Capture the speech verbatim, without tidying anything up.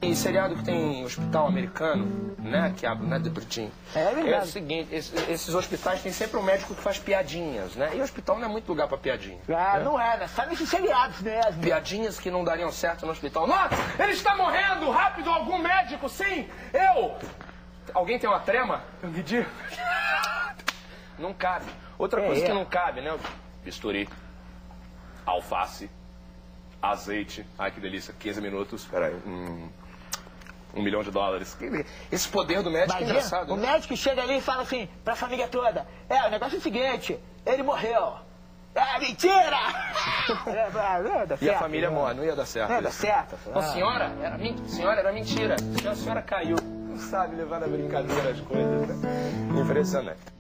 E seriado que tem hospital americano, né, que abre, né, Debritinho? É verdade. É o seguinte, esses, esses hospitais tem sempre um médico que faz piadinhas, né? E o hospital não é muito lugar pra piadinha. Ah, né? não é, né? Só nesses seriados mesmo. Piadinhas que não dariam certo no hospital. Nossa, ele está morrendo! Rápido, algum médico, sim! Eu! Alguém tem uma trema? Eu me digo. Não cabe. Outra É, coisa é. que não cabe, né? Bisturi, alface, azeite. Ai, que delícia. quinze minutos. Peraí. Hum, um milhão de dólares. Esse poder do médico é Imagina, engraçado. o né? médico chega ali e fala assim pra família toda: é, o negócio é o seguinte, ele morreu. É, mentira! é, não ia dar E certo, a família né? morre, não ia dar certo. Não ia dar isso. certo. Não, Ah. senhora, era, men- senhora, era mentira. A senhora caiu. Não sabe levar na brincadeira as coisas, né? Impressionante.